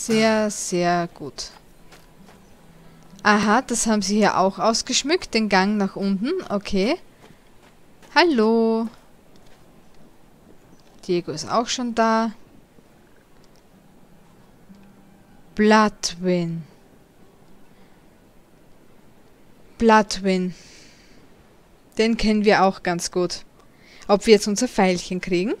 Sehr, sehr gut. Aha, das haben sie hier auch ausgeschmückt, den Gang nach unten. Okay. Hallo. Diego ist auch schon da. Bloodwin. Bloodwin. Den kennen wir auch ganz gut. Ob wir jetzt unser Pfeilchen kriegen?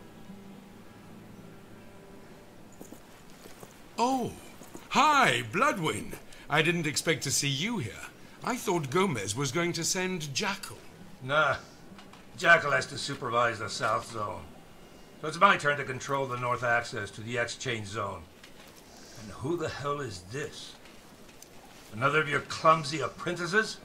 Oh, hi, Bloodwin. I didn't expect to see you here. I thought Gomez was going to send Jackal. Nah, Jackal has to supervise the South Zone. So it's my turn to control the North access to the Exchange Zone. And who the hell is this? Another of your clumsy apprentices?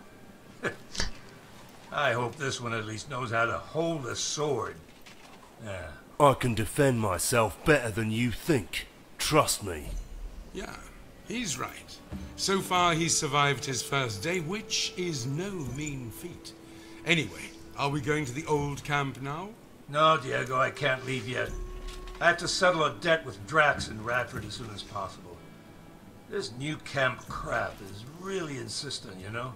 I hope this one at least knows how to hold a sword. Yeah. I can defend myself better than you think. Trust me. Yeah, he's right. So far he's survived his first day, which is no mean feat. Anyway, are we going to the old camp now? No, Diego, I can't leave yet. I have to settle a debt with Drax and Radford as soon as possible. This new camp crap is really insistent, you know?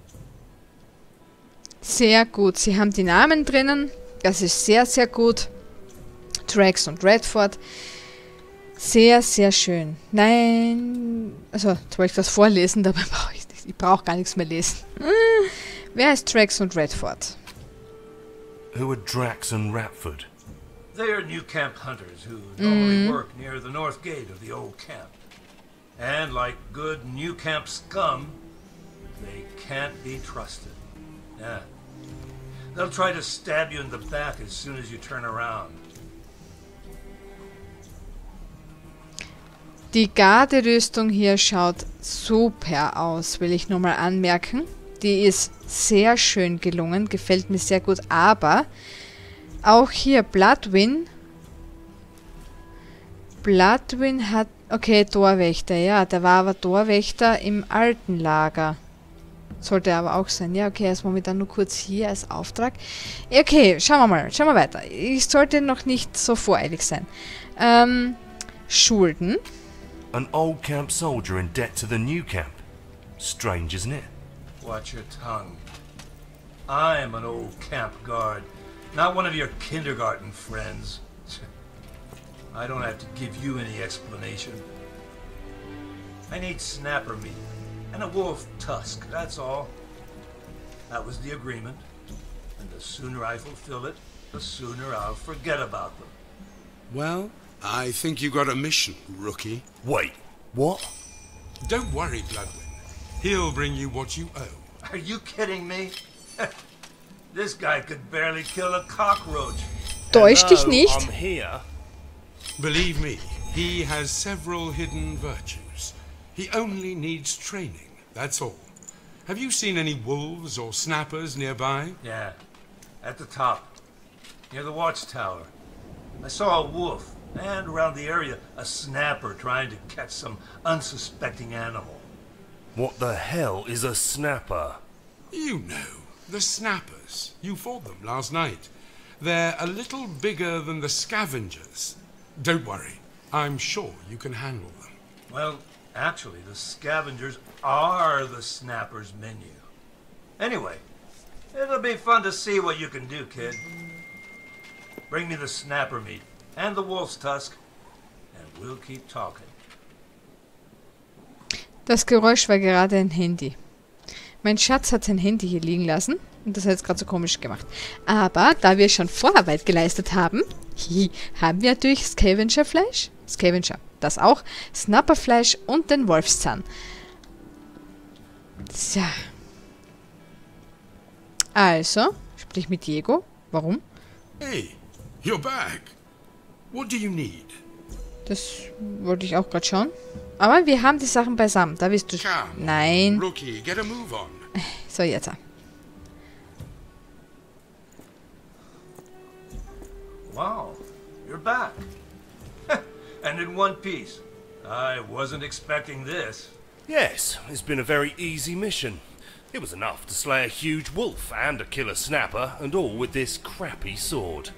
Sehr gut. Sie haben die Namen drinnen. Das ist sehr, sehr gut. Drax und Radford. Sehr, sehr schön. Nein. Also, jetzt wollte ich das vorlesen, dabei brauche ich nicht. Ich brauche gar nichts mehr lesen. Wer ist Drax und Radford? Who are Drax and Radford? They are new camp hunters who normally work near the north gate of the old camp. And like good new camp scum, they can't be trusted. Yeah. They'll try to stab you in the back as soon as you turn around. Die Garderüstung hier schaut super aus, will ich nur mal anmerken. Die ist sehr schön gelungen, gefällt mir sehr gut, aber auch hier Bloodwin hat, okay, Torwächter, ja, der war aber Torwächter im alten Lager. Sollte aber auch sein, ja, okay, er ist momentan nur kurz hier als Auftrag. Okay, schauen wir weiter. Ich sollte noch nicht so voreilig sein. Schulden. An old camp soldier in debt to the new camp. Strange, isn't it? Watch your tongue. I'm an old camp guard, not one of your kindergarten friends. I don't have to give you any explanation. I need snapper meat and a wolf tusk, that's all. That was the agreement. And the sooner I fulfill it, the sooner I'll forget about them. Well, I think you got a mission, rookie. Wait, what? Don't worry, Bloodwin. He'll bring you what you owe. Are you kidding me? This guy could barely kill a cockroach. Täusch dich Hello, nicht. I'm here. Believe me, he has several hidden virtues. He only needs training, that's all. Have you seen any wolves or snappers nearby? Yeah, at the top, near the watchtower. I saw a wolf, and around the area, a snapper trying to catch some unsuspecting animal. What the hell is a snapper? You know, the snappers. You fought them last night. They're a little bigger than the scavengers. Don't worry, I'm sure you can handle them. Well, actually, the scavengers are the snappers' menu. Anyway, it'll be fun to see what you can do, kid. Bring me the snapper meat and the wolf's tusk, and we'll keep talking. Das Geräusch war gerade ein Handy. Mein Schatz hat sein Handy hier liegen lassen und das hat jetzt gerade so komisch gemacht. Aber da wir schon Vorarbeit geleistet haben, haben wir natürlich Scavenger-Fleisch, das auch, Snapperfleisch und den Wolfszahn. So. Also, sprich mit Diego. Warum? Hey, you're back. What do you need? Das wollte ich auch gerade schauen. Aber wir haben die Sachen beisammen. Da bist du. Come, Nein. Rookie, get a move on. So, jetzt. Wow, you're back. And in one piece. I wasn't expecting this. Yes, it's been a very easy mission. It was enough to slay a huge wolf and a killer snapper, and all with this crappy sword.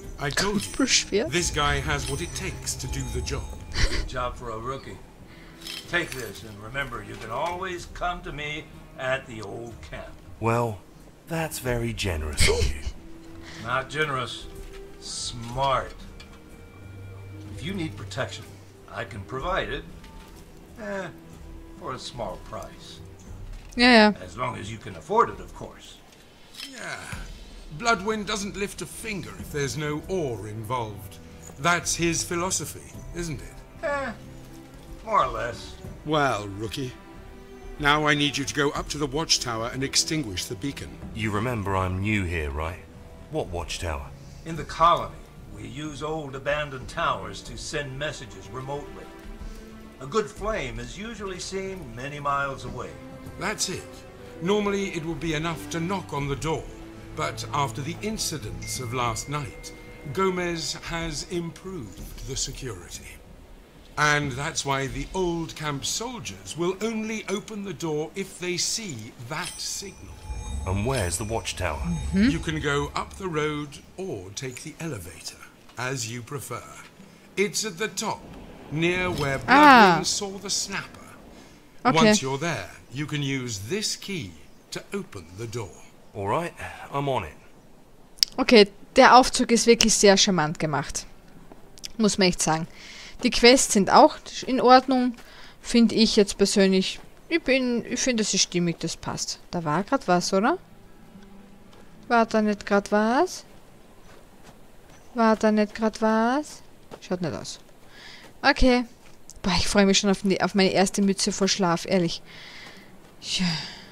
I told you, Kuppelschwert? this guy has what it takes to do the job. Good job for a rookie. Take this, and remember, you can always come to me at the old camp. Well, that's very generous of you. Not generous, smart. If you need protection, I can provide it, for a small price. Ja, ja. As long as you can afford it, of course. Yeah. Bloodwind doesn't lift a finger if there's no ore involved. That's his philosophy, isn't it? More or less. Well, rookie. Now I need you to go up to the watchtower and extinguish the beacon. You remember I'm new here, right? What watchtower? In the colony, we use old abandoned towers to send messages remotely. A good flame is usually seen many miles away. That's it. Normally it would be enough to knock on the door, but after the incidents of last night, Gomez has improved the security. And that's why the old camp soldiers will only open the door if they see that signal. And where's the watchtower? You can go up the road or take the elevator, as you prefer. It's at the top, near where Bloodwind saw the snapper. Okay. Once you're there, you can use this key to open the door. Alright, I'm on it. Okay, der Aufzug ist wirklich sehr charmant gemacht. Muss man echt sagen. Die Quests sind auch in Ordnung, finde ich jetzt persönlich. Ich finde, das ist stimmig, das passt. Da war gerade was, oder? War da nicht gerade was? War da nicht gerade was? Schaut nicht aus. Okay. Boah, ich freue mich schon auf meine erste Mütze vor Schlaf, ehrlich. Ja.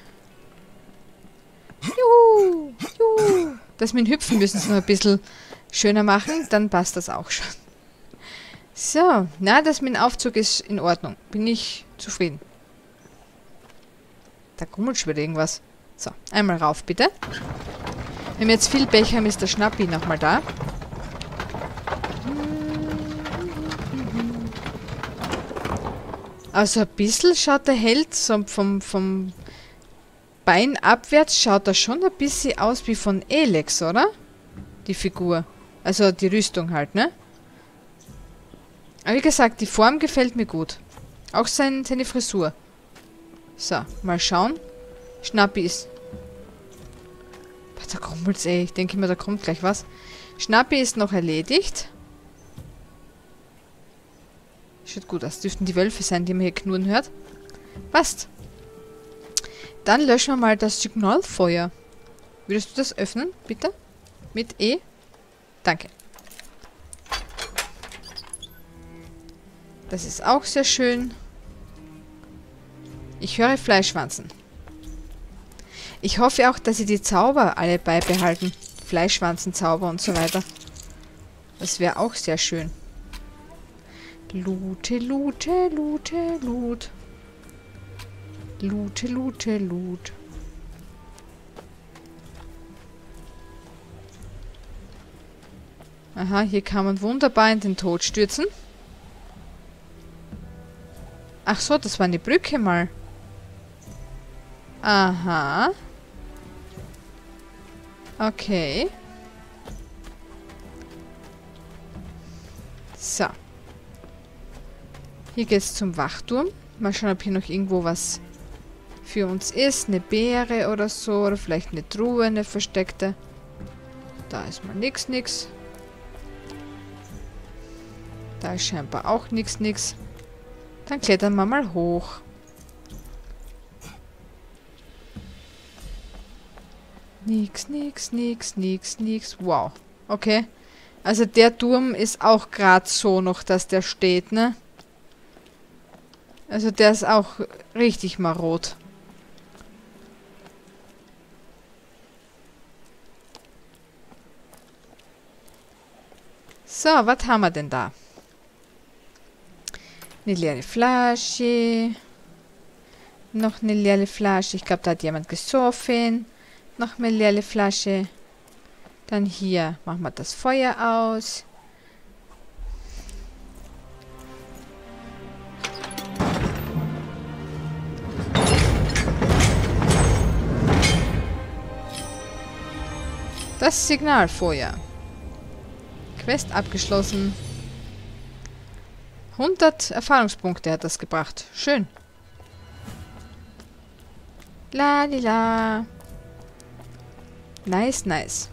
Juhu, juhu. Das mit dem Hüpfen müssen sie noch ein bisschen schöner machen, dann passt das auch schon. So, na, das mit dem Aufzug ist in Ordnung. Bin ich zufrieden. Da grummelt schon wieder irgendwas. So, einmal rauf, bitte. Wenn wir jetzt viel Pech haben, ist der Schnappi nochmal da. Also ein bisschen schaut der Held so vom Bein abwärts, schaut er schon ein bisschen aus wie von Elex, oder? Die Figur. Also die Rüstung halt, ne? Aber wie gesagt, die Form gefällt mir gut. Auch seine Frisur. So, mal schauen. Schnappi ist... Da krummelt's, ey. Ich denke immer, da kommt gleich was. Schnappi ist noch erledigt. Schaut gut aus. Dürften die Wölfe sein, die man hier knurren hört. Passt. Dann löschen wir mal das Signalfeuer. Würdest du das öffnen, bitte? Mit E? Danke. Das ist auch sehr schön. Ich höre Fleischwanzen. Ich hoffe auch, dass sie die Zauber alle beibehalten. Fleischwanzenzauber und so weiter. Das wäre auch sehr schön. Loote, loote, loote, loot. Loote, loote, loot. Aha, hier kann man wunderbar in den Tod stürzen. Ach so, das war eine Brücke mal. Aha. Okay. So. Hier geht's zum Wachturm. Mal schauen, ob hier noch irgendwo was für uns ist. Eine Beere oder so. Oder vielleicht eine Truhe, eine versteckte. Da ist mal nix. Da ist scheinbar auch nix. Dann klettern wir mal hoch. Nix. Wow. Okay. Also der Turm ist auch gerade so noch, dass der steht, ne? Also der ist auch richtig marot. So, was haben wir denn da? Eine leere Flasche. Noch eine leere Flasche. Ich glaube, da hat jemand gesoffen. Noch eine leere Flasche. Dann hier machen wir das Feuer aus. Das Signalfeuer. Quest abgeschlossen. 100 Erfahrungspunkte hat das gebracht. Schön. Lalila. Nice, nice.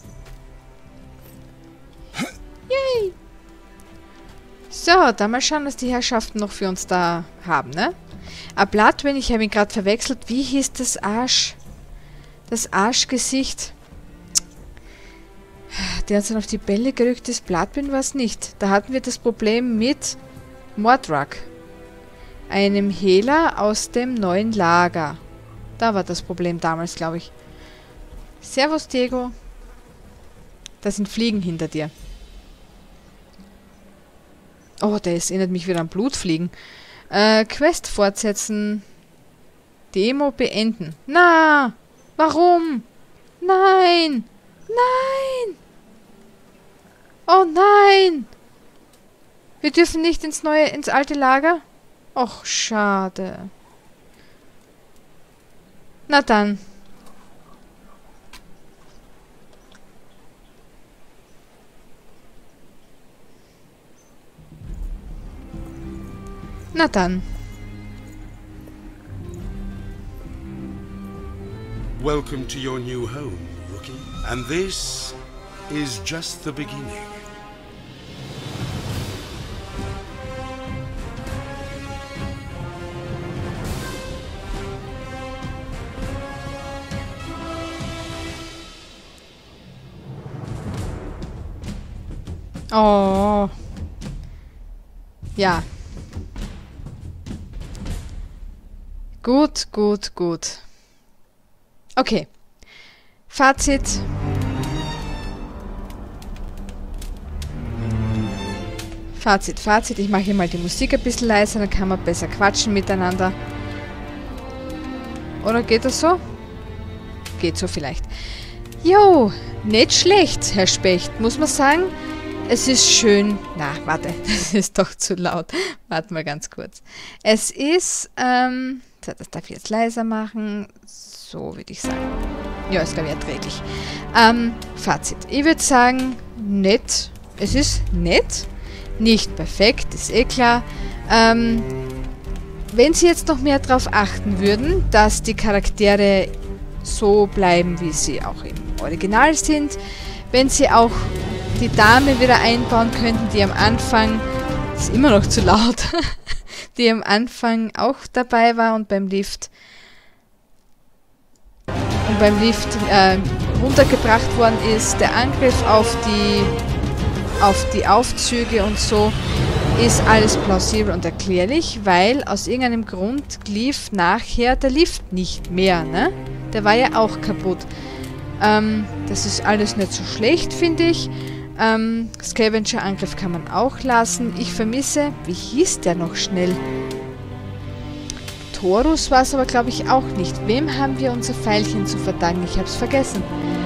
Yay! So, dann mal schauen, was die Herrschaften noch für uns da haben, ne? Bloodwin, ich habe ihn gerade verwechselt. Wie hieß das Arschgesicht? Der uns dann auf die Bälle gerückt ist. Bloodwin war es nicht. Da hatten wir das Problem mit Mordrak. Einem Hehler aus dem neuen Lager. Da war das Problem damals, glaube ich. Servus, Diego. Da sind Fliegen hinter dir. Oh, das erinnert mich wieder an Blutfliegen. Quest fortsetzen. Demo beenden. Na, warum? Nein! Nein! Oh nein! Wir dürfen nicht ins alte Lager? Och, schade. Na dann. Na dann. Welcome to your new home, rookie. And this is just the beginning. Oh. Ja. Gut, gut, gut. Okay. Fazit. Fazit. Ich mache hier mal die Musik ein bisschen leiser, dann kann man besser quatschen miteinander. Oder geht das so? Geht so vielleicht. Jo, nicht schlecht, Herr Specht, muss man sagen. Es ist schön... Na, warte, das ist doch zu laut. Warte mal ganz kurz. Es ist... das darf ich jetzt leiser machen. So würde ich sagen. Ja, ist glaube ich erträglich. Fazit. Ich würde sagen, nett. Es ist nett. Nicht perfekt, ist eh klar. Wenn Sie jetzt noch mehr darauf achten würden, dass die Charaktere so bleiben, wie sie auch im Original sind. Wenn Sie auch die Dame wieder einbauen könnten, die am Anfang... Ist immer noch zu laut. Die am Anfang auch dabei war und beim Lift runtergebracht worden ist. Der Angriff auf die Aufzüge und so ist alles plausibel und erklärlich, weil aus irgendeinem Grund lief nachher der Lift nicht mehr, ne? Der war ja auch kaputt. Das ist alles nicht so schlecht, finde ich. Scavenger-Angriff kann man auch lassen. Ich vermisse... Wie hieß der noch schnell? Taurus war es aber, glaube ich, auch nicht. Wem haben wir unser Pfeilchen zu verdanken? Ich habe es vergessen.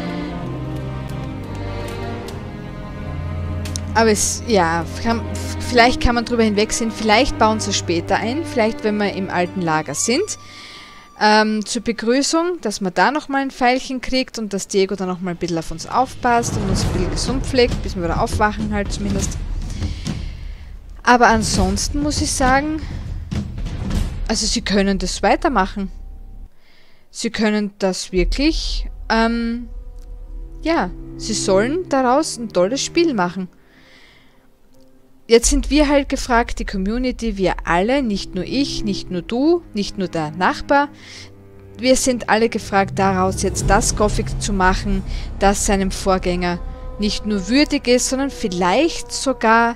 Aber vielleicht kann man drüber hinwegsehen. Vielleicht bauen sie später ein. Vielleicht, wenn wir im alten Lager sind. Zur Begrüßung, dass man da nochmal ein Pfeilchen kriegt und dass Diego dann nochmal ein bisschen auf uns aufpasst und uns ein bisschen gesund pflegt, bis wir wieder aufwachen halt zumindest. Aber ansonsten muss ich sagen, also sie können das weitermachen. Sie können das wirklich, ja, sie sollen daraus ein tolles Spiel machen. Jetzt sind wir halt gefragt, die Community, wir alle, nicht nur ich, nicht nur du, nicht nur der Nachbar. Wir sind alle gefragt, daraus jetzt das Gothic zu machen, das seinem Vorgänger nicht nur würdig ist, sondern vielleicht sogar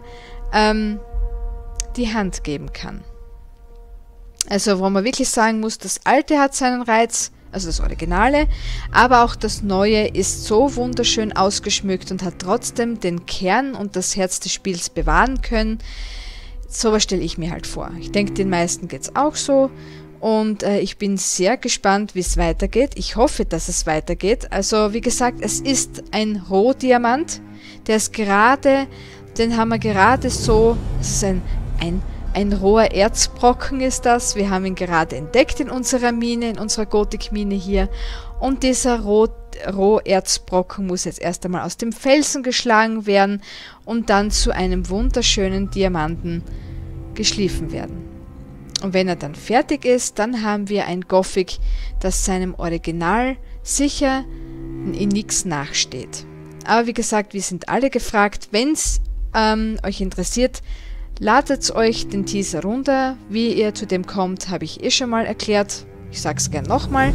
die Hand geben kann. Also wo man wirklich sagen muss, das Alte hat seinen Reiz, also das Originale, aber auch das Neue ist so wunderschön ausgeschmückt und hat trotzdem den Kern und das Herz des Spiels bewahren können. Sowas stelle ich mir halt vor. Ich denke, den meisten geht es auch so und ich bin sehr gespannt, wie es weitergeht. Ich hoffe, dass es weitergeht. Also wie gesagt, es ist ein Rohdiamant, der ist gerade, den haben wir gerade so, es ist ein roher Erzbrocken ist das. Wir haben ihn gerade entdeckt in unserer Mine, in unserer Gothic-Mine hier. Und dieser Roherzbrocken muss jetzt erst einmal aus dem Felsen geschlagen werden und dann zu einem wunderschönen Diamanten geschliffen werden. Und wenn er dann fertig ist, dann haben wir ein Gothic, das seinem Original sicher in nichts nachsteht. Aber wie gesagt, wir sind alle gefragt. Wenn es euch interessiert, ladet euch den Teaser runter. Wie ihr zu dem kommt, habe ich schon mal erklärt. Ich sage es gern nochmal.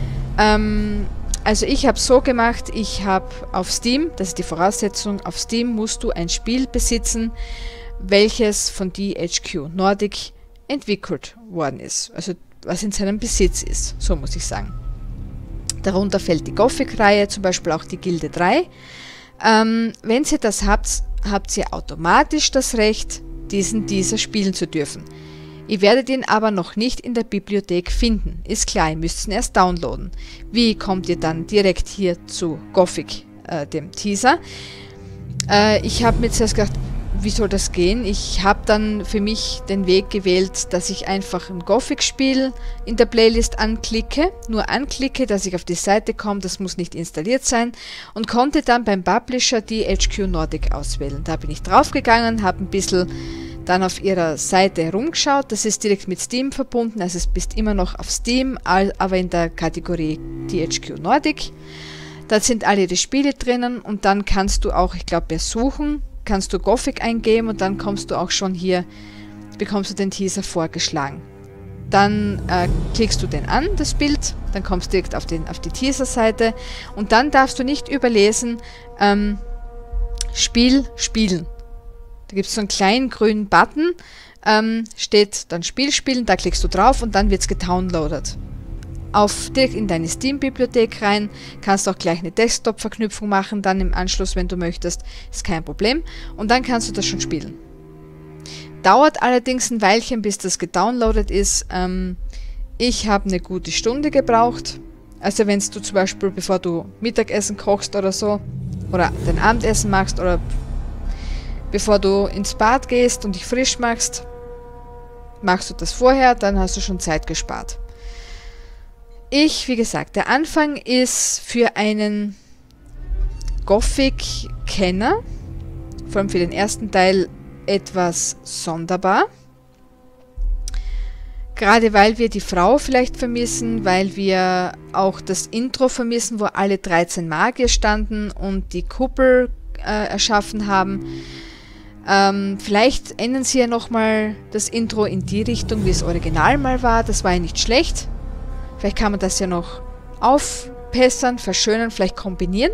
Also ich habe es so gemacht, ich habe auf Steam, das ist die Voraussetzung, auf Steam musst du ein Spiel besitzen, welches von THQ Nordic entwickelt worden ist. Also was in seinem Besitz ist, so muss ich sagen. Darunter fällt die Gothic-Reihe, zum Beispiel auch die Gilde 3. Wenn ihr das habt, habt ihr automatisch das Recht, diesen Teaser spielen zu dürfen. Ihr werdet ihn aber noch nicht in der Bibliothek finden. Ist klar, ihr müsst ihn erst downloaden. Wie kommt ihr dann direkt hier zu Gothic, dem Teaser? Ich habe mir zuerst gedacht, wie soll das gehen? Ich habe dann für mich den Weg gewählt, dass ich einfach ein Gothic-Spiel in der Playlist anklicke, nur anklicke, dass ich auf die Seite komme, das muss nicht installiert sein, und konnte dann beim Publisher THQ Nordic auswählen. Da bin ich draufgegangen, habe ein bisschen dann auf ihrer Seite herumgeschaut, das ist direkt mit Steam verbunden, also es bist immer noch auf Steam, aber in der Kategorie THQ Nordic. Da sind alle die Spiele drinnen und dann kannst du auch, ich glaube, bei Suchen kannst du Gothic eingeben und dann kommst du auch schon hier, bekommst du den Teaser vorgeschlagen. Dann klickst du den an, das Bild, dann kommst du direkt auf die Teaser-Seite und dann darfst du nicht überlesen, Spiel spielen. Da gibt es so einen kleinen grünen Button, steht dann Spiel spielen, da klickst du drauf und dann wird es gedownloadet. Direkt in deine Steam-Bibliothek rein, kannst auch gleich eine Desktop-Verknüpfung machen, dann im Anschluss, wenn du möchtest, ist kein Problem. Und dann kannst du das schon spielen. Dauert allerdings ein Weilchen, bis das gedownloadet ist. Ich habe eine gute Stunde gebraucht. Also wenn du zum Beispiel, bevor du Mittagessen kochst oder so, oder dein Abendessen machst, oder bevor du ins Bad gehst und dich frisch machst, machst du das vorher, dann hast du schon Zeit gespart. Wie gesagt, der Anfang ist für einen Gothic-Kenner, vor allem für den ersten Teil, etwas sonderbar. Gerade weil wir die Frau vielleicht vermissen, weil wir auch das Intro vermissen, wo alle 13 Magier standen und die Kuppel erschaffen haben. Vielleicht ändern sie ja nochmal das Intro in die Richtung, wie es original mal war. Das war ja nicht schlecht. Vielleicht kann man das ja noch aufbessern, verschönern, vielleicht kombinieren.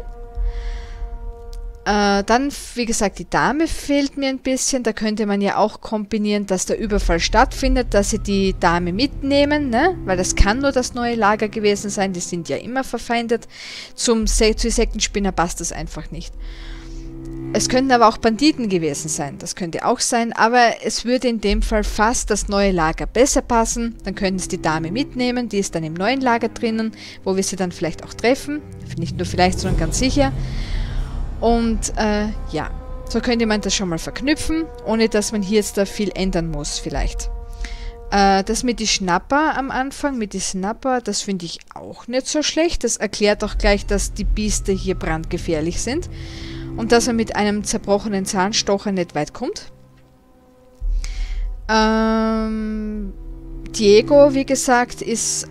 Dann, wie gesagt, die Dame fehlt mir ein bisschen. Da könnte man ja auch kombinieren, dass der Überfall stattfindet, dass sie die Dame mitnehmen, ne? Weil das kann nur das neue Lager gewesen sein. Die sind ja immer verfeindet. Zu Sektenspinner passt das einfach nicht. Es könnten aber auch Banditen gewesen sein, das könnte auch sein, aber es würde in dem Fall fast das neue Lager besser passen. Dann könnten sie die Dame mitnehmen, die ist dann im neuen Lager drinnen, wo wir sie dann vielleicht auch treffen. Nicht nur vielleicht, sondern ganz sicher. Und ja, so könnte man das schon mal verknüpfen, ohne dass man hier jetzt da viel ändern muss vielleicht. Das mit die Schnapper am Anfang, mit die Snapper, das finde ich auch nicht so schlecht. Das erklärt auch gleich, dass die Biester hier brandgefährlich sind. Und dass man mit einem zerbrochenen Zahnstocher nicht weit kommt. Diego, wie gesagt, ist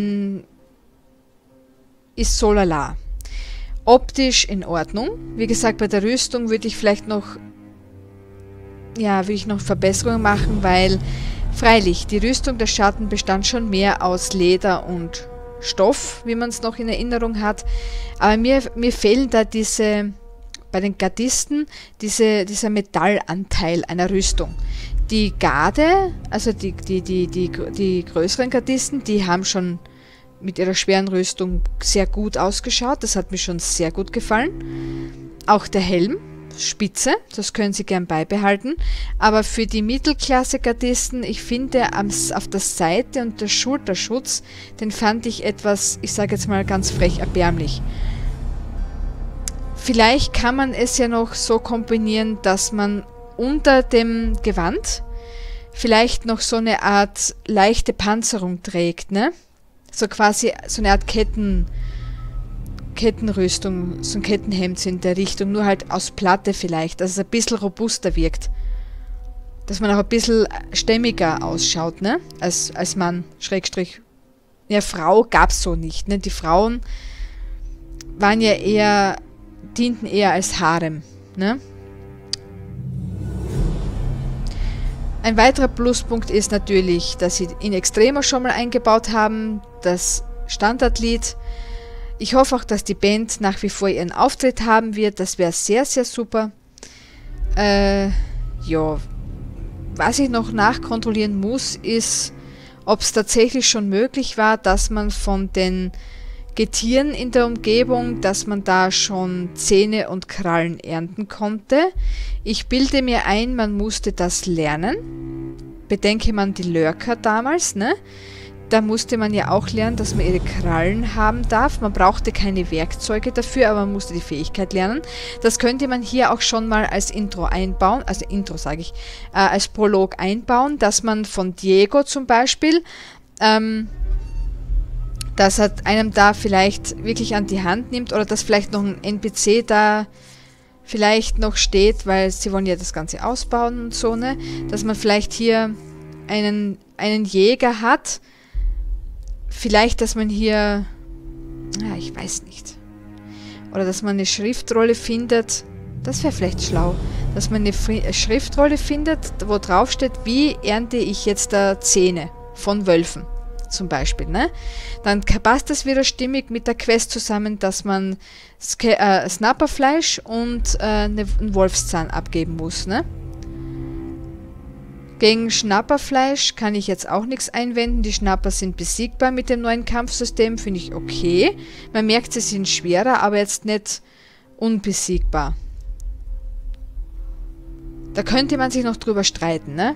so lala. Optisch in Ordnung. Wie gesagt, bei der Rüstung würde ich vielleicht noch Verbesserungen machen, weil freilich, die Rüstung der Schatten bestand schon mehr aus Leder und Stoff, wie man es noch in Erinnerung hat. Aber mir fehlen da bei den Gardisten dieser Metallanteil einer Rüstung. Die Garde, also die größeren Gardisten, die haben schon mit ihrer schweren Rüstung sehr gut ausgeschaut. Das hat mir schon sehr gut gefallen. Auch der Helm, spitze, das können sie gern beibehalten. Aber für die Mittelklasse-Gardisten, ich finde auf der Seite und der Schulterschutz, den fand ich etwas, ich sage jetzt mal ganz frech, erbärmlich. Vielleicht kann man es ja noch so kombinieren, dass man unter dem Gewand vielleicht noch so eine Art leichte Panzerung trägt, ne? So quasi so eine Art Kettenrüstung, so ein Kettenhemd in der Richtung, nur halt aus Platte vielleicht, dass es ein bisschen robuster wirkt. Dass man auch ein bisschen stämmiger ausschaut, ne? Als Mann, Schrägstrich. Ja, Frau gab's so nicht, ne? Die Frauen waren ja eher, dienten eher als Harem, ne? Ein weiterer Pluspunkt ist natürlich, dass sie in Extremo schon mal eingebaut haben, das Standardlied. Ich hoffe auch, dass die Band nach wie vor ihren Auftritt haben wird. Das wäre sehr, sehr super. Ja, was ich noch nachkontrollieren muss, ist, ob es tatsächlich schon möglich war, dass man von den Getieren in der Umgebung, dass man da schon Zähne und Krallen ernten konnte. Ich bilde mir ein, man musste das lernen. Bedenke man die Lurker damals, ne? Da musste man ja auch lernen, dass man ihre Krallen haben darf. Man brauchte keine Werkzeuge dafür, aber man musste die Fähigkeit lernen. Das könnte man hier auch schon mal als Intro einbauen, also Intro sage ich, als Prolog einbauen, dass man von Diego zum Beispiel, dass er einem da vielleicht wirklich an die Hand nimmt oder dass vielleicht noch ein NPC da vielleicht noch steht, weil sie wollen ja das Ganze ausbauen und so, ne? Dass man vielleicht hier einen Jäger hat, vielleicht, dass man hier, ja, ich weiß nicht, oder dass man eine Schriftrolle findet, das wäre vielleicht schlau, dass man eine Schriftrolle findet, wo drauf steht, wie ernte ich jetzt da Zähne von Wölfen. Zum Beispiel, ne? Dann passt das wieder stimmig mit der Quest zusammen, dass man Snapperfleisch und einen Wolfszahn abgeben muss, ne? Gegen Schnapperfleisch kann ich jetzt auch nichts einwenden. Die Schnapper sind besiegbar mit dem neuen Kampfsystem, finde ich okay. Man merkt, sie sind schwerer, aber jetzt nicht unbesiegbar. Da könnte man sich noch drüber streiten, ne?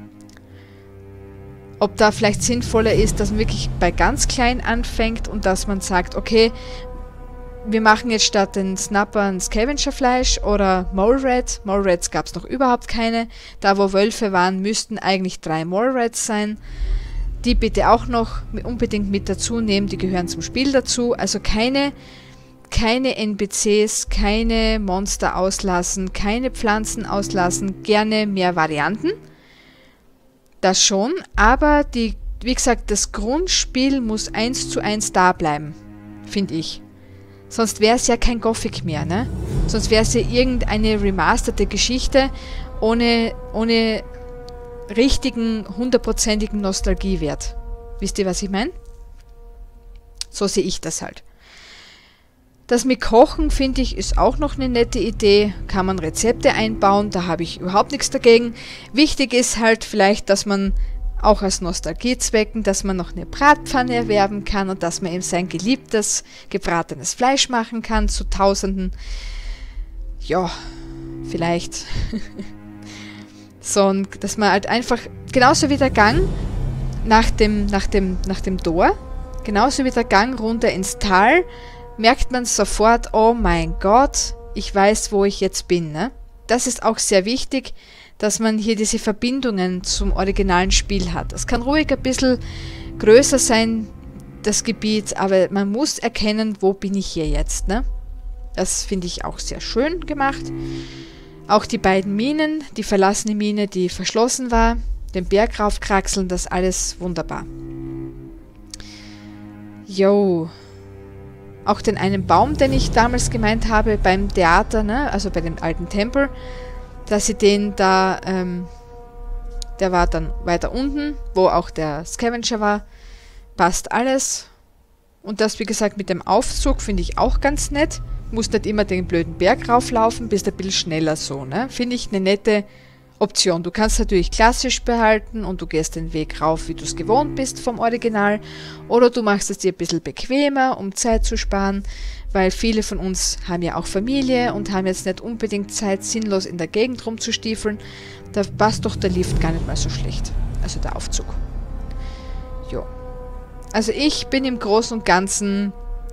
Ob da vielleicht sinnvoller ist, dass man wirklich bei ganz klein anfängt und dass man sagt, okay, wir machen jetzt statt den Snapper ein Scavengerfleisch oder Mole Rat. Mole Rats gab es noch überhaupt keine. Da wo Wölfe waren, müssten eigentlich 3 Mole Rats sein. Die bitte auch noch unbedingt mit dazu nehmen, die gehören zum Spiel dazu. Also keine NPCs, keine Monster auslassen, keine Pflanzen auslassen, gerne mehr Varianten. Das schon, aber wie gesagt, das Grundspiel muss 1:1 da bleiben, finde ich. Sonst wäre es ja kein Gothic mehr, ne? Sonst wäre es ja irgendeine remasterte Geschichte ohne richtigen, 100%igen Nostalgiewert. Wisst ihr, was ich meine? So sehe ich das halt. Das mit Kochen, finde ich, ist auch noch eine nette Idee. Kann man Rezepte einbauen, da habe ich überhaupt nichts dagegen. Wichtig ist halt vielleicht, dass man auch aus Nostalgiezwecken, dass man noch eine Bratpfanne erwerben kann und dass man eben sein geliebtes, gebratenes Fleisch machen kann zu Tausenden. Ja, vielleicht. So, dass man halt einfach, genauso wie der Gang nach dem Tor, genauso wie der Gang runter ins Tal, merkt man sofort, oh mein Gott, ich weiß, wo ich jetzt bin, ne? Das ist auch sehr wichtig, dass man hier diese Verbindungen zum originalen Spiel hat. Es kann ruhig ein bisschen größer sein, das Gebiet, aber man muss erkennen, wo bin ich hier jetzt, ne? Das finde ich auch sehr schön gemacht. Auch die beiden Minen, die verlassene Mine, die verschlossen war, den Berg raufkraxeln, das alles wunderbar. Jo. Auch den einen Baum, den ich damals gemeint habe beim Theater, ne, also bei dem alten Tempel, dass sie den da, der war dann weiter unten, wo auch der Scavenger war, passt alles. Und das, wie gesagt, mit dem Aufzug finde ich auch ganz nett. Muss nicht immer den blöden Berg rauflaufen, bist ein bisschen schneller so, ne? Finde ich eine nette Option. Du kannst natürlich klassisch behalten und du gehst den Weg rauf, wie du es gewohnt bist vom Original. Oder du machst es dir ein bisschen bequemer, um Zeit zu sparen, weil viele von uns haben ja auch Familie und haben jetzt nicht unbedingt Zeit, sinnlos in der Gegend rumzustiefeln. Da passt doch der Lift gar nicht mal so schlecht. Also der Aufzug. Jo. Also ich bin im Großen und Ganzen,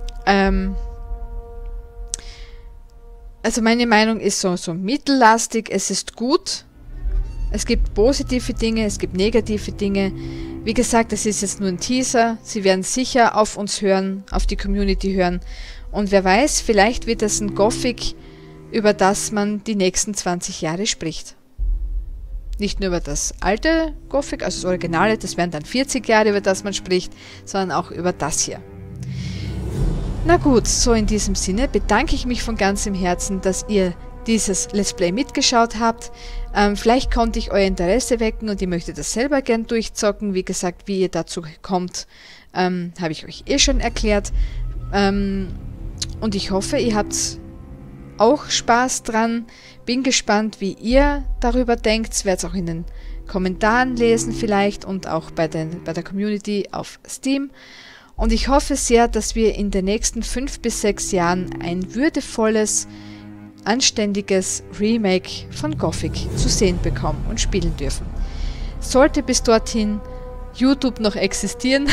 also meine Meinung ist so mittellastig, es ist gut. Es gibt positive Dinge, es gibt negative Dinge. Wie gesagt, das ist jetzt nur ein Teaser. Sie werden sicher auf uns hören, auf die Community hören Und wer weiß, vielleicht wird das ein Gothic, über das man die nächsten 20 Jahre spricht. Nicht nur über das alte Gothic, also das Originale, das wären dann 40 Jahre, über das man spricht, sondern auch über das hier. Na gut, so in diesem Sinne bedanke ich mich von ganzem Herzen, dass ihr dieses Let's Play mitgeschaut habt. Vielleicht konnte ich euer Interesse wecken und ihr möchtet das selber gern durchzocken. Wie gesagt, wie ihr dazu kommt, habe ich euch eh schon erklärt. Und ich hoffe, ihr habt auch Spaß dran. Bin gespannt, wie ihr darüber denkt. Werde es auch in den Kommentaren lesen vielleicht und auch bei der Community auf Steam. Und ich hoffe sehr, dass wir in den nächsten 5 bis 6 Jahren ein würdevolles, anständiges Remake von Gothic zu sehen bekommen und spielen dürfen. Sollte bis dorthin YouTube noch existieren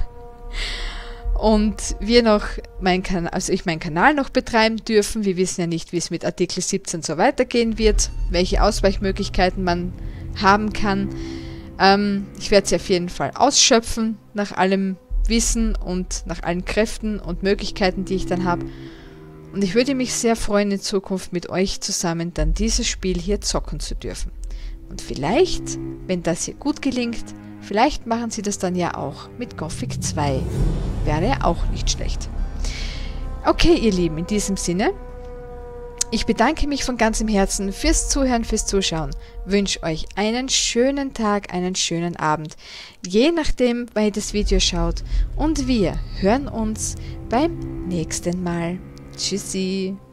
und wir noch meinen Kanal noch betreiben dürfen. Wir wissen ja nicht, wie es mit Artikel 17 so weitergehen wird, welche Ausweichmöglichkeiten man haben kann. Ich werde sie auf jeden Fall ausschöpfen nach allem Wissen und nach allen Kräften und Möglichkeiten, die ich dann habe. Und ich würde mich sehr freuen, in Zukunft mit euch zusammen dann dieses Spiel hier zocken zu dürfen. Und vielleicht, wenn das hier gut gelingt, vielleicht machen sie das dann ja auch mit Gothic 2. Wäre ja auch nicht schlecht. Okay, ihr Lieben, in diesem Sinne, ich bedanke mich von ganzem Herzen fürs Zuhören, fürs Zuschauen. Wünsche euch einen schönen Tag, einen schönen Abend, je nachdem, wann ihr das Video schaut. Und wir hören uns beim nächsten Mal. Tschüssi!